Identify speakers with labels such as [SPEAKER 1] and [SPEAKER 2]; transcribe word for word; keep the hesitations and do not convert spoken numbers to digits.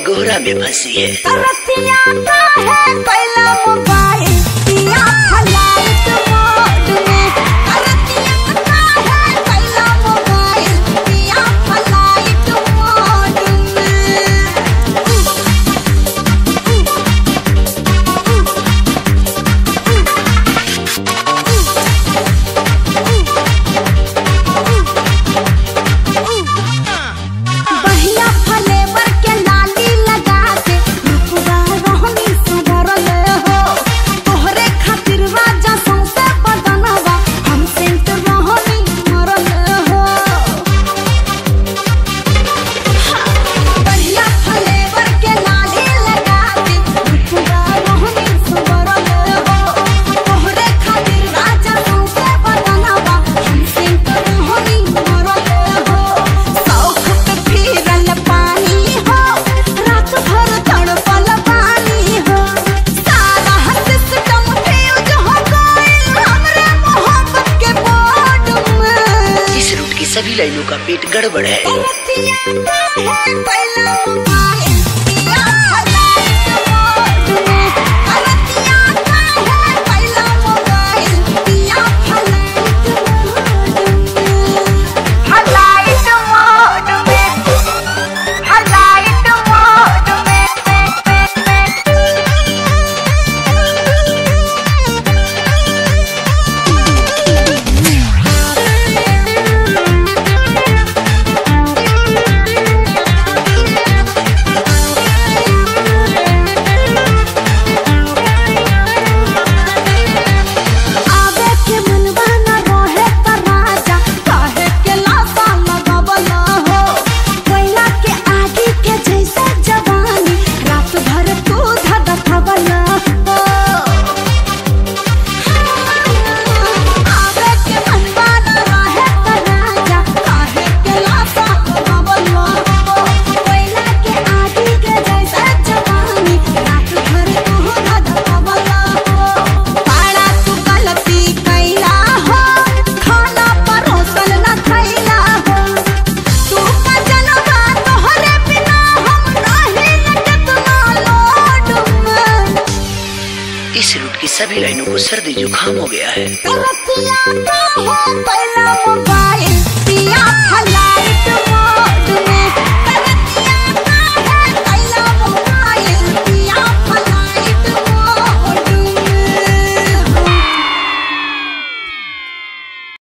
[SPEAKER 1] गोहरा में फंसी है।
[SPEAKER 2] रतिया का है पहला मोबाइल पिया फ्लाइट मोड में। रतिया का है पहला मोबाइल पिया फ्लाइट मोड बढ़िया फ्लेवर के लाली लगा के रुकवा रोहनी सुधरल हो। तोहरे खातिर राजा सौंसे बदनवा हम सेंट रोहनी मरल हो। बढ़िया फ्लेवर के लाली लगा के रुकवा रोहनी सुधरल हो। तोहरे खातिर राजा सौंसे बदनवा हम सेंट रोहनी मरल हो। शौक पे फिरल पानी हो रात भर तड़पल पानी हो। सारा सिस्टम फ्यूज हो गइल हमरे मोहब्बत के बोर्ड में।
[SPEAKER 1] इस रूट की सभी लाइनों का पेट गड़बड़ है।
[SPEAKER 2] रतिया का है पहला मोबाइल पिया फ्लाइट मोड में। रतिया का है पहला मोबाइल पिया फ्लाइट मोड में। फ्लाइट मोड में फ्लाइट मोड में। आवे के मनवा न रहे त राजा काहे के लाशा लगावल हो। कोयला के आगी के जैसे जवानी रात भर तू धधकवल हो। आवे के मनवा न रहे त राजा काहे के लाशा लगावल हो। कोयला के आगी के जैसे जवानी रात भर तू धधकवल हो। बड़ा तू गलती कैला हो खाना परोसल न खैला हो। तू का जनवा तोहरे बिना हम नहीं कितना लोड में।
[SPEAKER 1] इस रूट की सभी लाइनों को सर्दी जुकाम हो गया है।
[SPEAKER 2] रतिया का है पहला मोबाइल पिया फ्लाइट